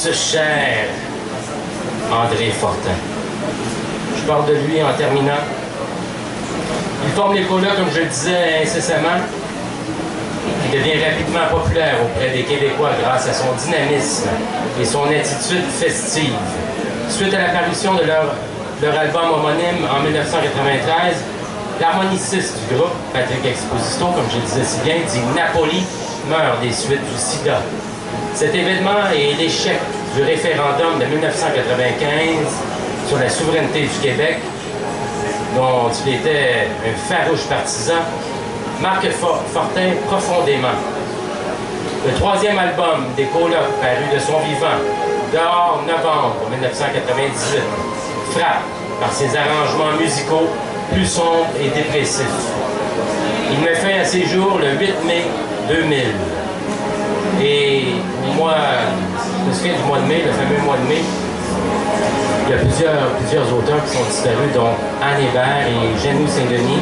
ce cher André Fortin. Je parle de lui en terminant. Il forme l'école-là, comme je le disais incessamment, qui devient rapidement populaire auprès des Québécois grâce à son dynamisme et son attitude festive. Suite à l'apparition de leur album homonyme en 1993, l'harmoniciste du groupe, Patrick Exposito, comme je le disais si bien, dit « Napoli meurt des suites du sida ». Cet événement est l'échec du référendum de 1995 sur la souveraineté du Québec, dont il était un farouche partisan, marque Fortin profondément. Le troisième album des Colocs, paru de son vivant, dehors novembre 1998, frappe par ses arrangements musicaux plus sombres et dépressifs. Il met fin à ses jours le 8 mai 2000. Et moi, je me souviens du mois de mai, le fameux mois de mai, il y a plusieurs auteurs qui sont disparus, dont Anne Hébert et Janou Saint-Denis.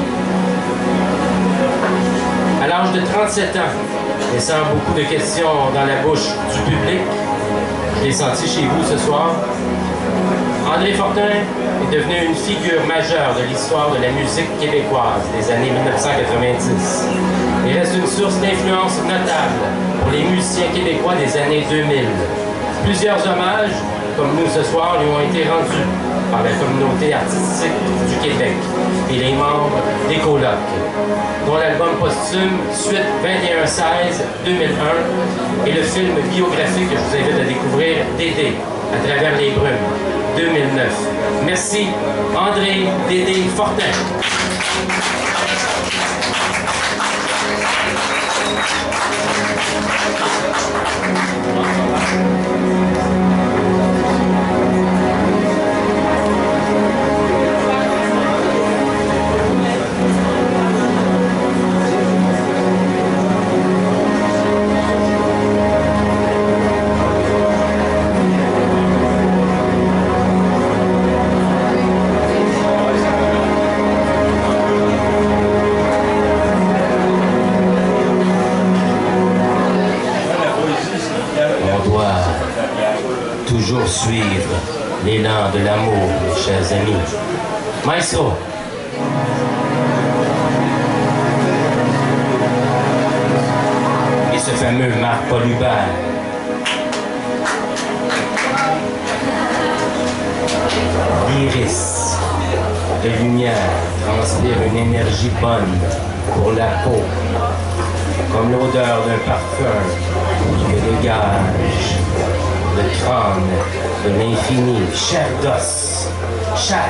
À l'âge de 37 ans, laissant beaucoup de questions dans la bouche du public, je l'ai senti chez vous ce soir, André Fortin est devenu une figure majeure de l'histoire de la musique québécoise des années 1990. Il reste une source d'influence notable pour les musiciens québécois des années 2000. Plusieurs hommages, comme nous ce soir, lui ont été rendus par la communauté artistique du Québec et les membres des Colocs, dont l'album posthume Suite 21-16-2001 et le film biographique que je vous invite à découvrir, Dédé, à travers les brumes, 2009. Merci, André Dédé Fortin. Toujours suivre l'élan de l'amour, chers amis. Maestro. Et ce fameux Marc-Paul Hubert. L'iris de lumière transpire une énergie bonne pour la peau, comme l'odeur d'un parfum que dégage le crâne de l'infini, chair d'os, chair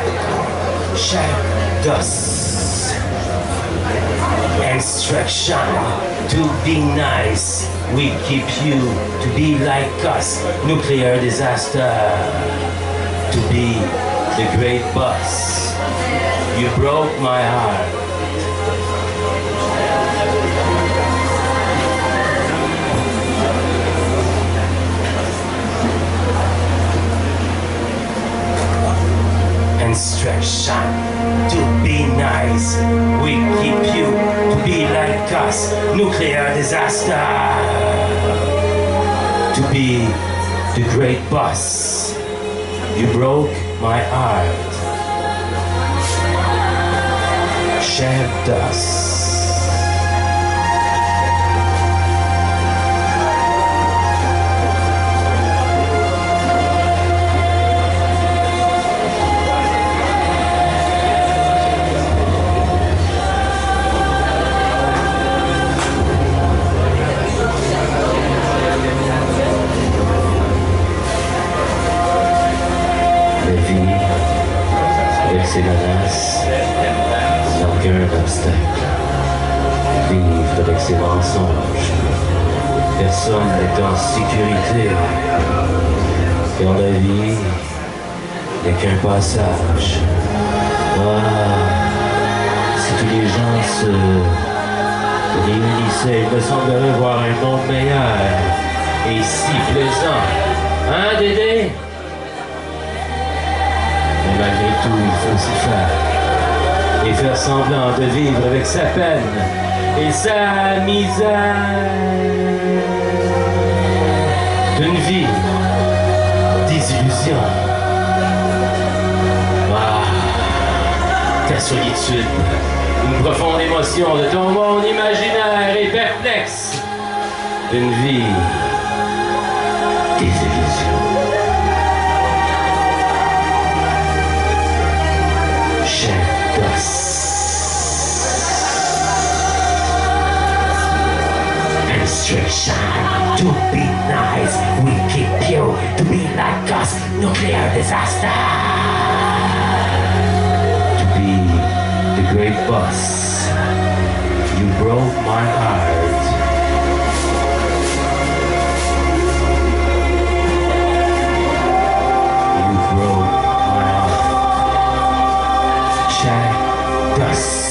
d'os. Instruction to be nice, we keep you to be like us. Nuclear disaster, to be the great boss. You broke my heart. Instruction to be nice, we keep you to be like us. Nuclear disaster, to be the great boss. You broke my heart. Chair d'os. C'est menaces, sans aucun obstacle. Vivre avec ses mensonges. Personne n'est en sécurité. Dans la vie, il n'y a qu'un passage. Si tous les gens se réunissaient, il me semblerait voir un monde meilleur et si plaisant. Hein, Dédé? Mais malgré tout, il faut s'y faire. Et faire semblant de vivre avec sa peine et sa misère. D'une vie émotion. Ta solitude, une profonde émotion de ton monde imaginaire et perplexe. Une vie des illusions. Chair d'os. Instruction to be nice, we keep you to be like us, nuclear disaster. To be the great boss, you broke my heart. You broke my heart. Check dust.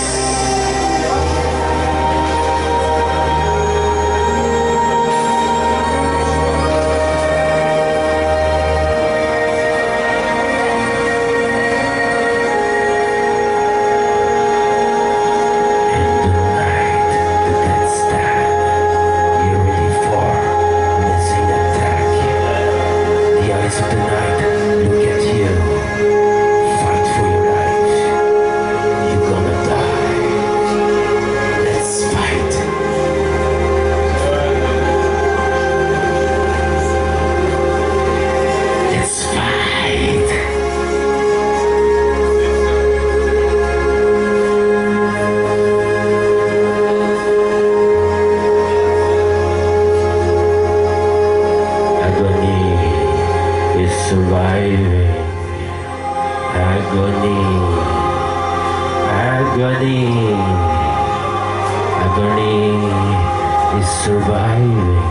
Agony is surviving.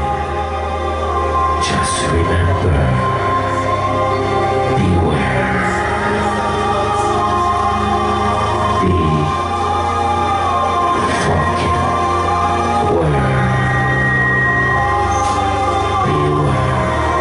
Just remember, beware. Be fucking aware. Beware.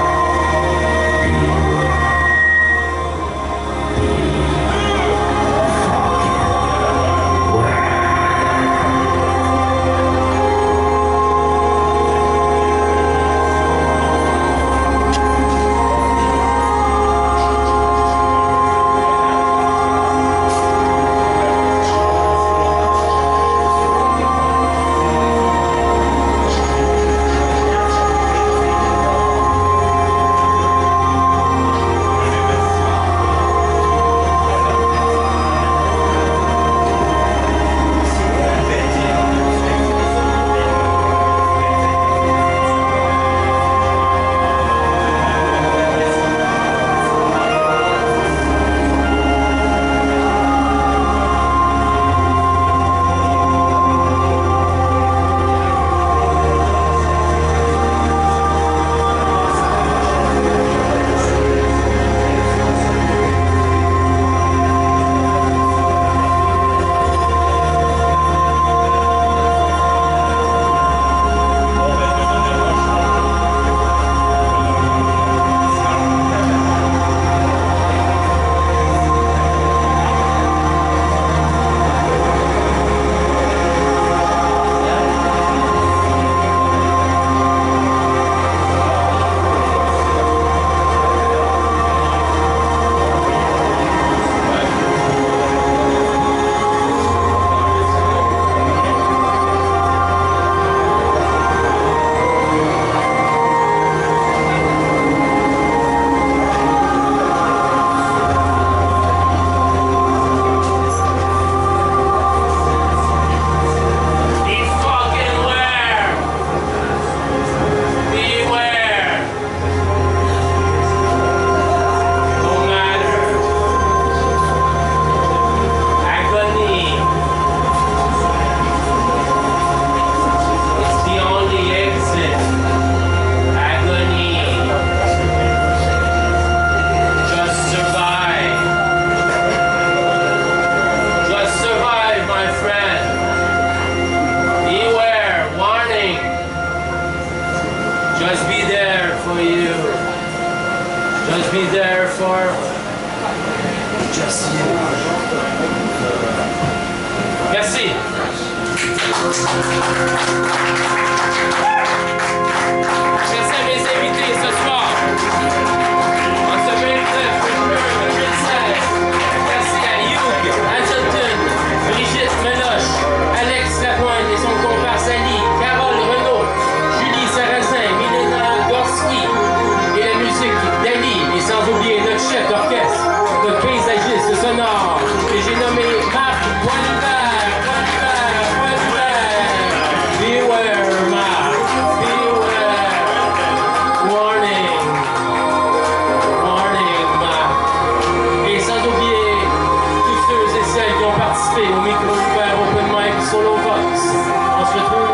Just be there for just you. Merci. Merci à mes invités ce soir. participer au micro ouvert Open Mic Solo Vox. On se retrouve